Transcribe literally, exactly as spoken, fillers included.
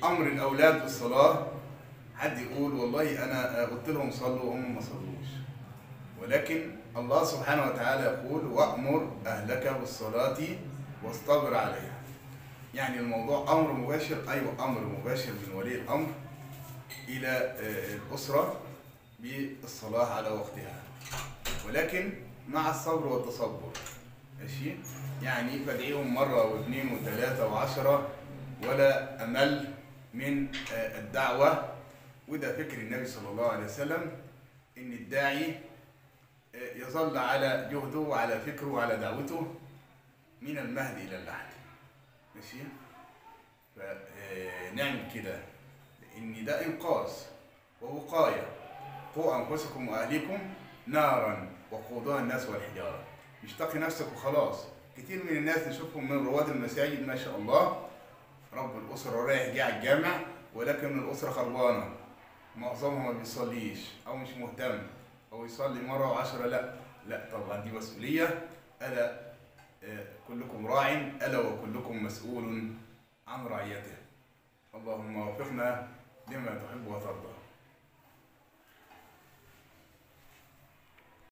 امر الاولاد بالصلاه، حد يقول والله انا قلت لهم صلوا وهم ما صلوش، ولكن الله سبحانه وتعالى يقول وأمر أهلك بالصلاة واصطبر عليها. يعني الموضوع أمر مباشر، أيوة أمر مباشر من ولي الأمر إلى الأسرة بالصلاة على وقتها، ولكن مع الصبر والتصبر. ماشي؟ يعني فادعيهم مرة واثنين وثلاثة وعشرة ولا أمل من الدعوة. وده فكر النبي صلى الله عليه وسلم، إن الداعي يظل على جهده وعلى فكره وعلى دعوته من المهد إلى اللحد. ماشي؟ فنعمل كده، لأن ده إنقاذ ووقاية. قوا أنفسكم وأهليكم نارا وقودها الناس والحجارة. مش تقي نفسك وخلاص. كتير من الناس نشوفهم من رواد المساجد ما شاء الله، رب الأسرة رايح جاي على الجامع، ولكن الأسرة خربانة، معظمها ما بيصليش أو مش مهتم، أو يصلي مرة وعشرة. لا لا، طبعا دي مسؤولية. ألا كلكم راع ألا وكلكم مسؤول عن رعيته. اللهم وفقنا لما تحب وترضى.